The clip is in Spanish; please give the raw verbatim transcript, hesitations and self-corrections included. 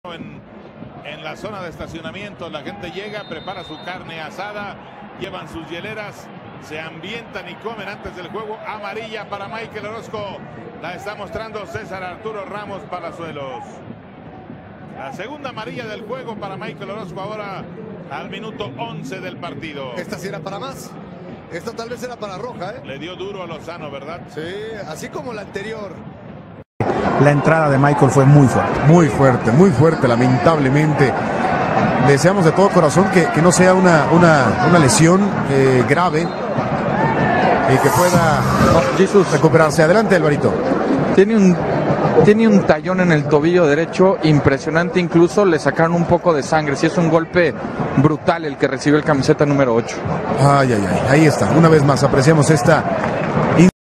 En, en la zona de estacionamiento la gente llega, prepara su carne asada, llevan sus hieleras, se ambientan y comen antes del juego. Amarilla para Michael Orozco, la está mostrando César Arturo Ramos Palazuelos. La segunda amarilla del juego para Michael Orozco ahora al minuto once del partido. Esta sí era para más, esta tal vez era para roja, ¿eh? Le dio duro a Lozano, ¿verdad? Sí, así como la anterior. La entrada de Michael fue muy fuerte. Muy fuerte, muy fuerte, lamentablemente. Deseamos de todo corazón que, que no sea una, una, una lesión eh, grave y que pueda no, Jesús, recuperarse. Adelante, Alvarito. Tiene un, tiene un tallón en el tobillo derecho impresionante, incluso le sacaron un poco de sangre. Sí, es un golpe brutal el que recibió el camiseta número ocho. Ay, ay, ay, ahí está. Una vez más apreciamos esta